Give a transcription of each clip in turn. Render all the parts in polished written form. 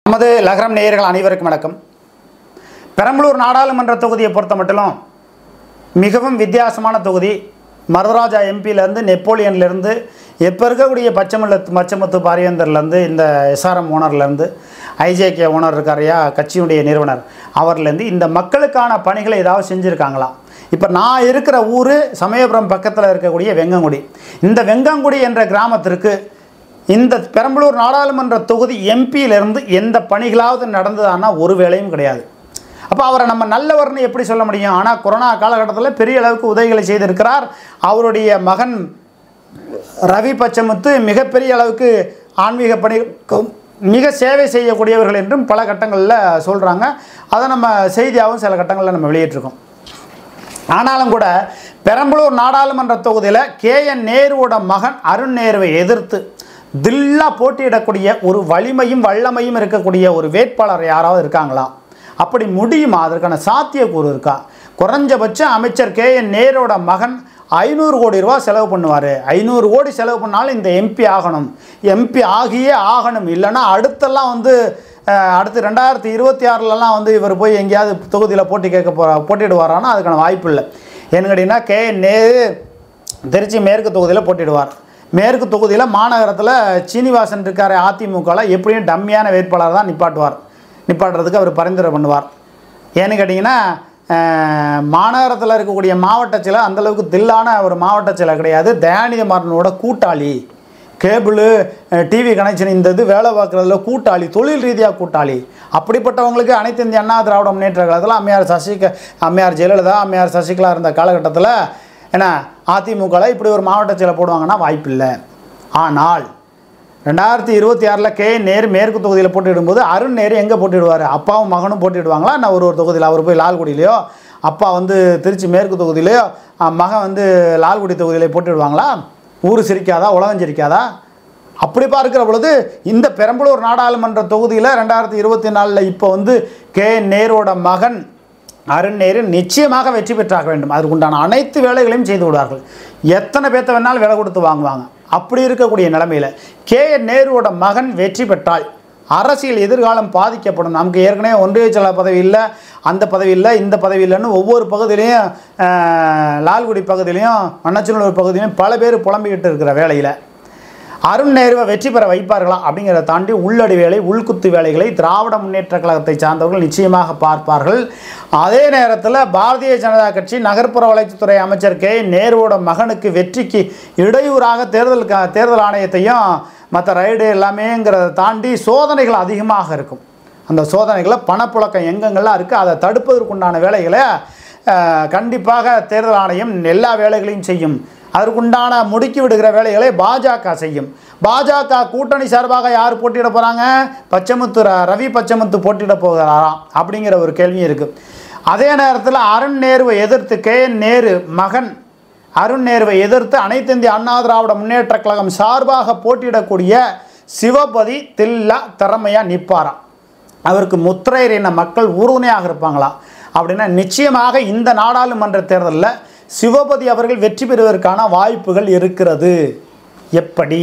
நமது லகரம் நேயர்கள் அனைவருக்கும் வணக்கம். பெரம்பலூர் நாடாளுமன்ற தொகுதியை பொறுத்த மட்டும் மிகவும் வித்தியாசமான தொகுதி. மருதராஜா எம்பியிலேருந்து நெப்போலியன்லேருந்து இப்போ இருக்கக்கூடிய பச்சமுத்து பாரியந்தர்லேருந்து இந்த எஸ்ஆர்எம் ஓனர்லேருந்து ஐஜேகே ஓனர் இருக்காரையா கட்சியுடைய நிறுவனர் அவர்லேருந்து இந்த மக்களுக்கான பணிகளை ஏதாவது செஞ்சுருக்காங்களா? இப்போ நான் இருக்கிற ஊர் சமயபுரம் பக்கத்தில் இருக்கக்கூடிய வெங்கங்குடி. இந்த வெங்கங்குடி என்ற கிராமத்திற்கு இந்த பெரம்பலூர் நாடாளுமன்ற தொகுதி எம்பியிலிருந்து எந்த பணிகளாவது நடந்ததானா ஒரு வேளையும் கிடையாது. அப்போ அவரை நம்ம நல்லவர்னு எப்படி சொல்ல முடியும்? ஆனால் கொரோனா காலகட்டத்தில் பெரிய அளவுக்கு உதவிகளை செய்திருக்கிறார். அவருடைய மகன் ரவி பச்சமுத்து மிகப்பெரிய அளவுக்கு ஆன்மீக பணி மிக சேவை செய்யக்கூடியவர்கள் என்றும் பல கட்டங்களில் சொல்கிறாங்க. அதை நம்ம செய்தியாகவும் சில கட்டங்களில் நம்ம வெளியிட்டிருக்கோம். ஆனாலும் கூட பெரம்பலூர் நாடாளுமன்ற தொகுதியில் KN நேருவோட மகன் அருண் நேருவை எதிர்த்து தில்லா போட்டியிடக்கூடிய ஒரு வலிமையும் வல்லமையும் இருக்கக்கூடிய ஒரு வேட்பாளர் யாராவது இருக்காங்களா? அப்படி முடியுமா? அதற்கான சாத்தியக்கூறு இருக்கா? குறைஞ்சபட்சம் அமைச்சர் KN நேருவோட மகன் 500 கோடி ரூபா செலவு பண்ணுவார். 500 கோடி செலவு பண்ணாலும் இந்த எம்பி ஆகணும், எம்பி ஆகியே ஆகணும். இல்லைன்னா அடுத்தெல்லாம் அடுத்து 2026 இவர் போய் எங்கேயாவது தொகுதியில் போட்டியிடுவாரானா அதுக்கான வாய்ப்பு இல்லை. ஏன்னு கேட்டிங்கன்னா KN நேரு திருச்சி மேற்கு தொகுதியில் போட்டியிடுவார். மேற்கு தொகுதியில் மாநகரத்தில் சீனிவாசன் இருக்கார். அதிமுகவில் எப்படியும் டம்மியான வேட்பாளர் தான் நிப்பாட்டுறதுக்கு அவர் பரிந்துரை பண்ணுவார். ஏன்னு கேட்டிங்கன்னா மாநகரத்தில் இருக்கக்கூடிய மாவட்ட செயலர் அந்தளவுக்கு தில்லான ஒரு மாவட்ட செயலர் கிடையாது. தயாநிதிமாறனோட கூட்டாளி, கேபிள் டிவி கனெக்ஷன் இந்த வேலை பார்க்குறதுல கூட்டாளி, தொழில் ரீதியாக கூட்டாளி. அப்படிப்பட்டவங்களுக்கு அனைத்து இந்திய அண்ணா திராவிட முன்னேற்ற கழகத்தில் அம்மையார் ஜெயலலிதா, அம்மையார் சசிகலா இருந்த காலகட்டத்தில் ஏன்னா அதிமுகவில் இப்படி ஒரு மாவட்ட செயலர் போடுவாங்கன்னா வாய்ப்பில்லை. ஆனால் 2026 KN நேரு மேற்கு தொகுதியில் போட்டியிடும்போது அருண் நேரு எங்கே போட்டிடுவார்? அப்பாவும் மகனும் போட்டிடுவாங்களா? நான் ஒரு தொகுதியில் அவர் போய் லால்குடியிலையோ, அப்பா திருச்சி மேற்கு தொகுதியிலையோ, மகன் லால்குடி தொகுதியிலே போட்டிடுவாங்களா? ஊர் சிரிக்காதா, உலகம் சிரிக்காதா? அப்படி பார்க்கிற பொழுது இந்த பெரம்பலூர் நாடாளுமன்ற தொகுதியில் 2024 இப்போ KN நேருவோட மகன் அருண் நேரு நிச்சயமாக வெற்றி பெற்றாக வேண்டும். அதற்குண்டான அனைத்து வேலைகளையும் செய்து விடுவார்கள். எத்தனை பேர்த்த வேணாலும் வேலை கொடுத்து வாங்குவாங்க. அப்படி இருக்கக்கூடிய நிலைமையில் KN நேருவோட மகன் வெற்றி பெற்றால் அரசியல் எதிர்காலம் பாதிக்கப்படும். நமக்கு ஏற்கனவே ஒன்றிய செயலர் பதவி இல்லை, அந்த பதவி இல்லை, இந்த பதவி இல்லைன்னு ஒவ்வொரு பகுதியிலையும் லால்குடி பகுதியிலையும் மண்ணச்சநல்லூர் பகுதியிலையும் பல பேர் புலம்பிக்கிட்டு இருக்கிற வேலையில் அருண் நேருவை வெற்றி பெற வைப்பார்களா அப்படிங்கிறத தாண்டி உள்ளடி வேலை, உள்குத்து வேலைகளை திராவிட முன்னேற்ற கழகத்தை சார்ந்தவர்கள் நிச்சயமாக பார்ப்பார்கள். அதே நேரத்தில் பாரதிய ஜனதா கட்சி நகர்ப்புற வளர்ச்சித்துறை அமைச்சர் KN நேருவோட மகனுக்கு வெற்றிக்கு இடையூறாக தேர்தல் ஆணையத்தையும் மற்ற ரைடு எல்லாமேங்கிறத தாண்டி சோதனைகள் அதிகமாக இருக்கும். அந்த சோதனைகளை பணப்புழக்கம் எங்கெங்கெல்லாம் இருக்குது அதை தடுப்பதற்குண்டான வேலைகளை கண்டிப்பாக தேர்தல் ஆணையம் எல்லா வேலைகளையும் செய்யும். அதற்குண்டான முடுக்கி விடுகிற வேலைகளை பாஜக செய்யும். பாஜக கூட்டணி சார்பாக யார் போட்டியிட போகிறாங்க? ரவி பச்சமுத்து போட்டியிட போகிறாராம் அப்படிங்கிற ஒரு கேள்வி இருக்குது. அதே நேரத்தில் அருண் நேருவை எதிர்த்து KN நேரு மகன் அருண் நேருவை எதிர்த்து அனைத்து இந்திய அண்ணா திராவிட முன்னேற்ற கழகம் சார்பாக போட்டியிடக்கூடிய சிவபதி திறமையாக நிற்பாராம். அவருக்கு முத்திரையர் என மக்கள் உறுதுணையாக இருப்பாங்களா? அப்படின்னா நிச்சயமாக இந்த நாடாளுமன்ற தேர்தலில் சிவபதி அவர்கள் வெற்றி பெறுவதற்கான வாய்ப்புகள் இருக்கிறது. எப்படி?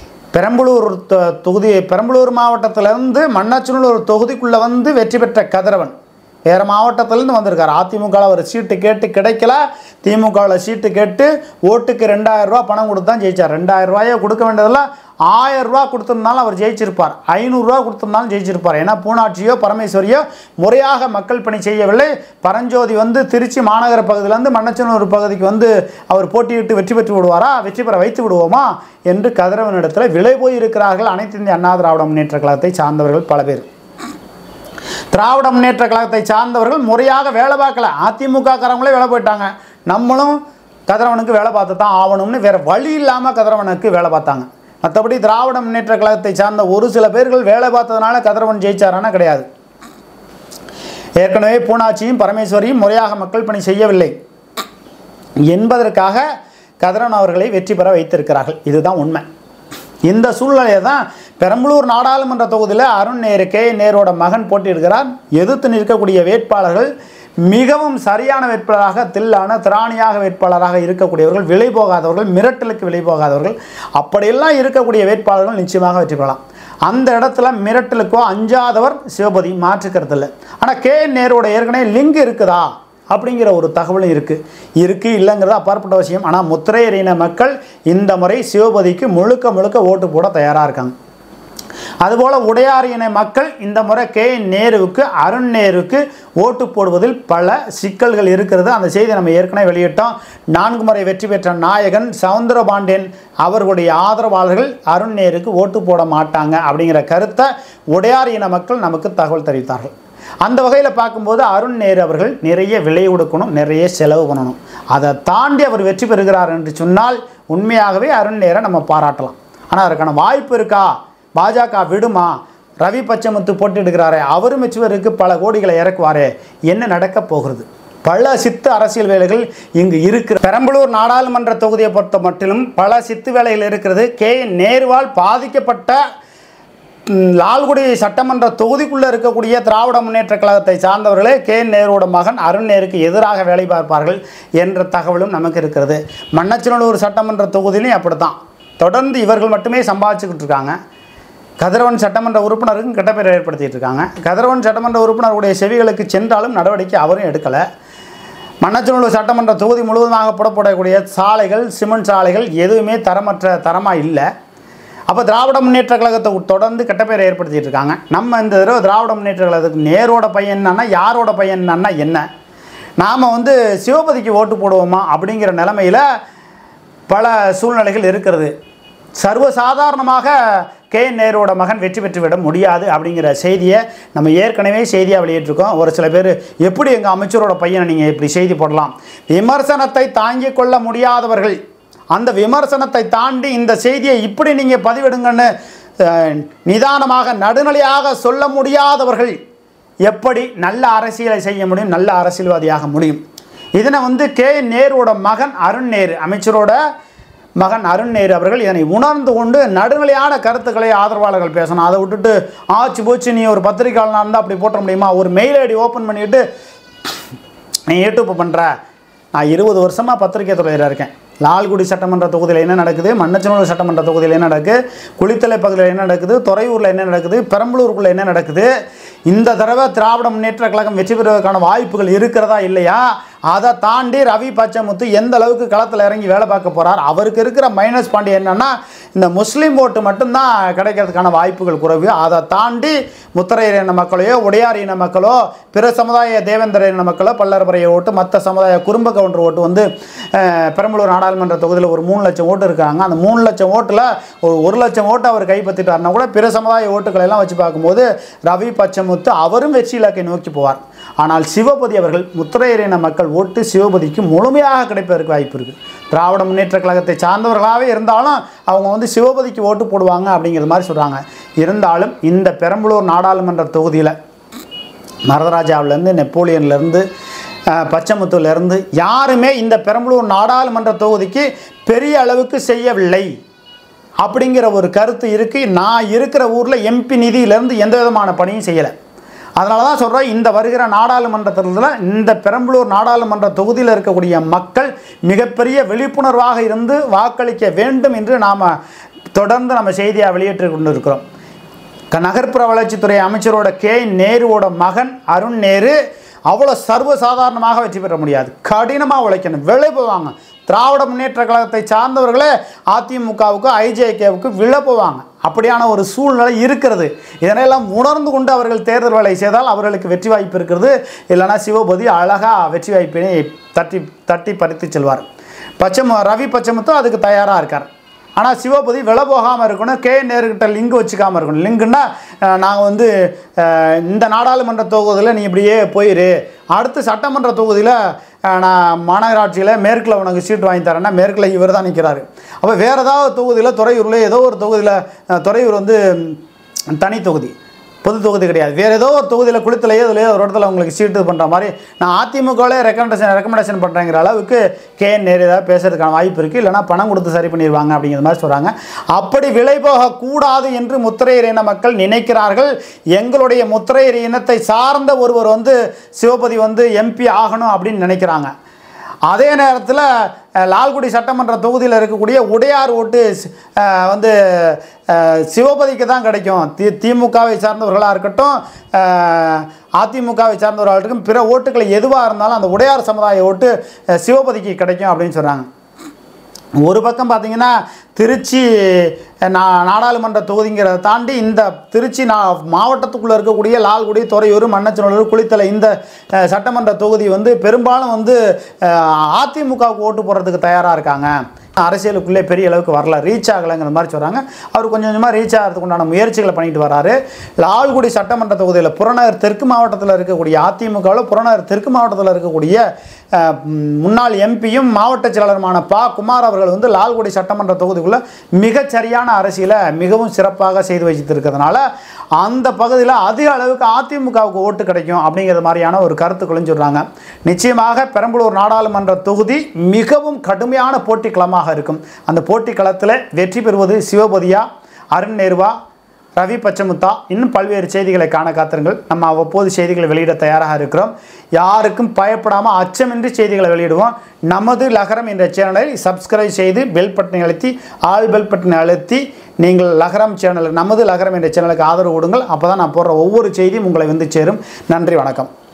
பெரம்பலூர் மாவட்டத்திலேருந்து மண்ணச்சநல்லூர் தொகுதிக்குள்ளே வெற்றி பெற்ற கதிரவன் வேறு மாவட்டத்திலேருந்து வந்திருக்கார். அதிமுகவில் ஒரு சீட்டு கேட்டு கிடைக்கல, திமுகவில் சீட்டு கேட்டு ஓட்டுக்கு 2000 ரூபா பணம் கொடுத்து தான் ஜெயித்தார். 2000 ரூபாயை கொடுக்க வேண்டியதில் 1000 ரூபா கொடுத்துருந்தாலும் அவர் ஜெயிச்சிருப்பார், 500 ரூபா கொடுத்துருந்தாலும் ஜெயிச்சிருப்பார். ஏன்னா பூனாட்சியோ பரமேஸ்வரியோ முறையாக மக்கள் பணி செய்யவில்லை. பரஞ்சோதி திருச்சி மாநகர பகுதியிலேருந்து மண்ணச்சநல்லூர் பகுதிக்கு அவர் போட்டியிட்டு வெற்றி பெற்று விடுவாரா? வெற்றி பெற வைத்து விடுவோமா என்று கதிரவனிடத்தில் விலை போயிருக்கிறார்கள் அனைத்து இந்திய அண்ணா திராவிட முன்னேற்ற கழகத்தை சார்ந்தவர்கள் பல பேர். திராவிட முன்னேற்ற கழகத்தை சார்ந்தவர்கள் முறையாக வேலை பார்க்கல. அதிமுக காரங்களே வேலை போயிட்டாங்க. நம்மளும் கதிரவனுக்கு வேலை பார்த்து தான் ஆகணும்னு வேறு வழி இல்லாமல் கதிரவனுக்கு வேலை பார்த்தாங்க. மற்றபடி திராவிட முன்னேற்ற கழகத்தை சார்ந்த ஒரு சில பேர்கள் வேலை பார்த்ததுனால கதிரவன் ஜெயிச்சாரானா கிடையாது. ஏற்கனவே பூனாட்சியும் பரமேஸ்வரியும் முறையாக மக்கள் பணி செய்யவில்லை என்பதற்காக கதிரவன் அவர்களை வெற்றி பெற வைத்திருக்கிறார்கள். இதுதான் உண்மை. இந்த சூழ்நிலையை தான் பெரம்பலூர் நாடாளுமன்ற தொகுதியில் அருண் நேரு KN நேருவோட மகன் போட்டியிடுகிறார். எதிர்த்து நிற்கக்கூடிய வேட்பாளர்கள் மிகவும் சரியான வேட்பாளராக திராணியாக வேட்பாளராக இருக்கக்கூடியவர்கள், விலை போகாதவர்கள், மிரட்டலுக்கு விலை போகாதவர்கள், அப்படியெல்லாம் இருக்கக்கூடிய வேட்பாளர்கள் நிச்சயமாக வெற்றி பெறலாம். அந்த இடத்துல மிரட்டலுக்கோ அஞ்சாதவர் சிவபதி, மாற்றுக்கிறது இல்லை. ஆனால் KN நேருவோட ஏற்கனவே லிங்க் இருக்குதா அப்படிங்கிற ஒரு தகவலும் இருக்குது இல்லைங்கிறது அப்பாற்பட்ட விஷயம். ஆனால் முத்திரையர் இன மக்கள் இந்த முறை சிவபதிக்கு முழுக்க ஓட்டு போட தயாராக இருக்காங்க. அதுபோல் உடையார் இன மக்கள் இந்த முறை KN நேருவுக்கு, அருண் நேருவுக்கு ஓட்டு போடுவதில் பல சிக்கல்கள் இருக்கிறது. அந்த செய்தி நம்ம ஏற்கனவே வெளியிட்டோம். 4 முறை வெற்றி பெற்ற நாயகன் சவுந்தரபாண்டியன் அவர்களுடைய ஆதரவாளர்கள் அருண் நேருக்கு ஓட்டு போட மாட்டாங்க அப்படிங்கிற கருத்தை உடையார் இன மக்கள் நமக்கு தகவல் தெரிவித்தார்கள். அந்த வகையில் பார்க்கும்போது அருண் நேரு அவர்கள் நிறைய விலை கொடுக்கணும், நிறைய செலவு பண்ணணும். அதை தாண்டி அவர் வெற்றி பெறுகிறார் என்று சொன்னால் உண்மையாகவே அருண் நேரை நம்ம பாராட்டலாம். ஆனால் அதற்கான வாய்ப்பு இருக்கா? பாஜக விடுமா? ரவி பச்சமுத்து போட்டிடுகிறாரே, அவரும் வெற்றிவருக்கு பல கோடிகளை இறக்குவாரே, என்ன நடக்கப் போகிறது? பல சித்து அரசியல் வேலைகள் இங்கு இருக்கிற பெரம்பலூர் நாடாளுமன்ற தொகுதியை பொறுத்த மட்டிலும் பல சித்து வேலைகள் இருக்கிறது. KN நேருவால் பாதிக்கப்பட்ட லால்குடி சட்டமன்ற தொகுதிக்குள்ளே இருக்கக்கூடிய திராவிட முன்னேற்ற கழகத்தை சார்ந்தவர்களே KN நேருவோட மகன் அருண் நேருக்கு எதிராக வேலை பார்ப்பார்கள் என்ற தகவலும் நமக்கு இருக்கிறது. மண்ணச்சநல்லூர் சட்டமன்ற தொகுதியிலையும் அப்படித்தான் தொடர்ந்து இவர்கள் மட்டுமே சம்பாதிச்சுக்கிட்டு இருக்காங்க. கதிரவன் சட்டமன்ற உறுப்பினருக்கும் கெட்ட பேரை ஏற்படுத்திட்டு இருக்காங்க. கதிரவன் சட்டமன்ற உறுப்பினருடைய செவிகளுக்கு சென்றாலும் நடவடிக்கை அவரும் எடுக்கலை. மண்ணச்சநல்லூர் சட்டமன்ற தொகுதி முழுவதுமாக புறப்படக்கூடிய சாலைகள், சிமெண்ட் சாலைகள் எதுவுமே தரமாக இல்லை. அப்போ திராவிட முன்னேற்ற கழகத்தை தொடர்ந்து கெட்ட பேரை ஏற்படுத்திட்டு இருக்காங்க. நம்ம இந்த தடவை திராவிட முன்னேற்ற கழகத்துக்கு நேரோட பையன் என்னன்னா, யாரோட பையன் என்னன்னா என்ன, நாம் சிவபதிக்கு ஓட்டு போடுவோமா அப்படிங்கிற நிலைமையில் பல சூழ்நிலைகள் இருக்கிறது. சர்வசாதாரணமாக KN நேருவோட மகன் வெற்றி பெற்றுவிட முடியாது அப்படிங்கிற செய்தியை நம்ம ஏற்கனவே செய்தியாக வெளியிட்டிருக்கோம். ஒரு சில பேர் எப்படி எங்கள் அமைச்சரோட பையனை நீங்கள் இப்படி செய்தி போடலாம்? விமர்சனத்தை தாங்கிக் கொள்ள முடியாதவர்கள், அந்த விமர்சனத்தை தாண்டி இந்த செய்தியை இப்படி நீங்கள் பதிவிடுங்கன்னு நிதானமாக நடுநிலையாக சொல்ல முடியாதவர்கள் எப்படி நல்ல அரசியலை செய்ய முடியும், நல்ல அரசியல்வாதியாக முடியும்? இதனை KN நேருவோட மகன் அருண் நேரு, அமைச்சரோட மகன் அருண் நேரு அவர்கள் இதனை உணர்ந்து கொண்டு நடுநிலையான கருத்துக்களை ஆதரவாளர்கள் பேசணும். அதை விட்டுட்டு ஆச்சு போச்சு நீ ஒரு பத்திரிகையாளனாக இருந்தால் அப்படி போட்ட முடியுமா? ஒரு மெயில் ஐடி ஓப்பன் பண்ணிவிட்டு நீ யூடியூப் பண்ணுற, நான் 20 வருஷமாக பத்திரிகை துறையில் இருக்கேன். லால்குடி சட்டமன்ற தொகுதியில் என்ன நடக்குது, மண்ணச்சநல்லூர் சட்டமன்ற தொகுதியில் என்ன நடக்குது, குளித்தலை பகுதியில் என்ன நடக்குது, துறையூரில் என்ன நடக்குது, பெரம்பலூருக்குள்ளே என்ன நடக்குது, இந்த தடவை திராவிட முன்னேற்ற கழகம் வெற்றி பெறுவதற்கான வாய்ப்புகள் இருக்கிறதா இல்லையா, அதை தாண்டி ரவி பச்சமுத்து எந்த அளவுக்கு களத்தில் இறங்கி வேலை பார்க்க போகிறார், அவருக்கு இருக்கிற மைனஸ் பாயிண்ட் என்னென்னா இந்த முஸ்லீம் ஓட்டு மட்டும்தான் கிடைக்கிறதுக்கான வாய்ப்புகள் குறைவு. அதை தாண்டி முத்திரையர் இன மக்களையோ, உடையார் இன மக்களோ, பிற சமுதாய தேவேந்திர இன மக்களோ, பல்லர்பறைய ஓட்டு, மற்ற சமுதாய குறும்ப கவுண்டர் ஓட்டு பெரம்பலூர் நாடாளுமன்ற தொகுதியில் ஒரு 3 லட்சம் ஓட்டு இருக்காங்க. அந்த 3 லட்சம் ஓட்டில் ஒரு 1 லட்சம் ஓட்டு அவர் கைப்பற்றிட்டார்னா கூட பிற சமுதாய ஓட்டுக்களை எல்லாம் வச்சு பார்க்கும்போது ரவி பச்சமுத்து அவரும் வெற்றி இலக்கை நோக்கி போவார். ஆனால் சிவபதி அவர்கள், முத்திரையர் இன மக்கள் ஓட்டு சிவபதிக்கு முழுமையாக கிடைப்பதற்கு வாய்ப்பு இருக்குது. திராவிட முன்னேற்ற கழகத்தை சார்ந்தவர்களாகவே இருந்தாலும் அவங்க சிவபதிக்கு ஓட்டு போடுவாங்க அப்படிங்கிற மாதிரி சொல்கிறாங்க. இருந்தாலும் இந்த பெரம்பலூர் நாடாளுமன்ற தொகுதியில் மரதராஜாவிலேருந்து, நெப்போலியன்லேருந்து, பச்சமுத்துலேருந்து யாருமே இந்த பெரம்பலூர் நாடாளுமன்ற தொகுதிக்கு பெரிய அளவுக்கு செய்யவில்லை அப்படிங்கிற ஒரு கருத்து இருக்குது. நான் இருக்கிற ஊரில் MP நிதியிலேருந்து எந்த விதமான பணியும் செய்யலை. அதனால தான் சொல்கிறேன், இந்த வருகிற நாடாளுமன்ற தேர்தலில் இந்த பெரம்பலூர் நாடாளுமன்ற தொகுதியில் இருக்கக்கூடிய மக்கள் மிகப்பெரிய விழிப்புணர்வாக இருந்து வாக்களிக்க வேண்டும் என்று நாம் தொடர்ந்து நம்ம செய்தியாக வெளியிட்டு கொண்டு இருக்கிறோம். நகர்ப்புற வளர்ச்சித்துறை அமைச்சரோட KN நேருவோட மகன் அருண் நேரு அவ்வளோ சர்வசாதாரணமாக வெற்றி பெற முடியாது. கடினமாக உழைக்கணும், விலை போவாங்க. திராவிட முன்னேற்ற கழகத்தை சார்ந்தவர்களே அதிமுகவுக்கு, IJKவுக்கு விலை போவாங்க. அப்படியான ஒரு சூழ்நிலை இருக்கிறது. இதனையெல்லாம் உணர்ந்து கொண்டு அவர்கள் தேர்தல் வேலை செய்தால் அவர்களுக்கு வெற்றி வாய்ப்பு இருக்கிறது. இல்லைனா சிவபதி அழகாக வெற்றி வாய்ப்பினை தட்டி பறித்து செல்வார். ரவி பச்சமுத்து அதுக்கு தயாராக இருக்கார். ஆனால் சிவபதி விலை போகாமல் இருக்கணும், KN நேருக்கிட்ட லிங்க் வச்சுக்காமல் இருக்கணும். லிங்குன்னா நாங்கள் இந்த நாடாளுமன்ற தொகுதியில் நீ இப்படியே போயிரு, அடுத்த சட்டமன்ற தொகுதியில் நான் மாநகராட்சியில் மேற்கில் உனக்கு சீட்டு வாங்கி தரேன்னா மேற்கில் இவர் தான் நிற்கிறாரு. அப்போ வேறு ஏதாவது தொகுதியில், துறையூரில் ஏதோ ஒரு தொகுதியில், துறையூர் தனி தொகுதி, பொது தொகுதி கிடையாது, வேறு ஏதோ ஒரு தொகுதியில் குளித்தலையோ இதுலையோ ஒரு இடத்துல உங்களுக்கு சீட்டு பண்ணுற மாதிரி நான் அதிமுகவிலே ரெக்கமெண்டேஷன் பண்ணுறேங்கிற அளவுக்கு KN நேரு ஏதாவது பேசுறதுக்கான வாய்ப்பு இருக்குது. இல்லைனா பணம் கொடுத்து சரி பண்ணிடுவாங்க அப்படிங்கிற மாதிரி சொல்கிறாங்க. அப்படி விலை போகக்கூடாது என்று முத்திரையர் இன மக்கள் நினைக்கிறார்கள். எங்களுடைய முத்திரையர் இனத்தை சார்ந்த ஒருவர் சிவபதி MP ஆகணும் அப்படின்னு நினைக்கிறாங்க. அதே நேரத்தில் லால்குடி சட்டமன்ற தொகுதியில் இருக்கக்கூடிய உடையார் ஓட்டு வந்து சிவபதிக்கு தான் கிடைக்கும். திமுகவை சார்ந்தவர்களாக இருக்கட்டும், அதிமுகவை சார்ந்தவர்களாக இருக்கட்டும், பிற ஓட்டுகள் எதுவாக இருந்தாலும் அந்த உடையார் சமுதாய ஓட்டு சிவபதிக்கு கிடைக்கும் அப்படின்னு சொல்கிறாங்க. ஒரு பக்கம் பார்த்திங்கன்னா திருச்சி நாடாளுமன்ற தொகுதிங்கிறத தாண்டி இந்த திருச்சி மாவட்டத்துக்குள்ளே இருக்கக்கூடிய லால்குடி, துறையூர், மண்ணச்சநல்லூர், குளித்தலை இந்த சட்டமன்ற தொகுதி வந்து பெரும்பாலும் வந்து அதிமுகவுக்கு ஓட்டு போடுறதுக்கு தயாராக இருக்காங்க. அரசியலுக்குள்ளே பெரிய அளவுக்கு வரல, ரீச் ஆகலைங்கிற மாதிரி சொல்கிறாங்க. அவர் கொஞ்சம் கொஞ்சமாக ரீச் ஆகிறதுக்கு உண்டான முயற்சிகளை பண்ணிட்டு வராரு. லால்குடி சட்டமன்ற தொகுதியில் புறநகர் தெற்கு மாவட்டத்தில் இருக்கக்கூடிய அதிமுகவில் புறநகர் தெற்கு மாவட்டத்தில் இருக்கக்கூடிய முன்னாள் எம்பியும் மாவட்ட செயலாளருமான குமார் அவர்கள் வந்து லால்குடி சட்டமன்ற தொகுதிக்குள்ளே மிகச்சரியான அரசியலை மிகவும் சிறப்பாக செய்து வைத்திருக்கிறதுனால அந்த பகுதியில் அதிக அளவுக்கு அதிமுகவுக்கு ஓட்டு கிடைக்கும் அப்படிங்கிற மாதிரியான ஒரு கருத்துக்களும் சொல்கிறாங்க. நிச்சயமாக பெரம்பலூர் நாடாளுமன்ற தொகுதி மிகவும் கடுமையான போட்டி களமாக இருக்கும். அந்த போட்டி களத்தில் வெற்றி பெறுவது சிவபதியா, அருண் நேருவா, ரவி பச்சமுத்தா, இன்னும் பல்வேறு செய்திகளை காண காத்திருங்கள். நம்ம அவ்வப்போது செய்திகளை வெளியிட தயாராக இருக்கிறோம். யாருக்கும் பயப்படாமல் அச்சமின்றி செய்திகளை வெளியிடுவோம். நமது லகரம் என்ற சேனலை சப்ஸ்கிரைப் செய்து பெல் பட்டனை அழுத்தி ஆல் பெல் பட்டனை அழுத்தி நீங்கள் லகரம் சேனல் நமது லகரம் என்ற சேனலுக்கு ஆதரவு கொடுங்கள். அப்போ தான் நான் போடுற ஒவ்வொரு செய்தியும் உங்களை வந்து சேரும். நன்றி, வணக்கம்.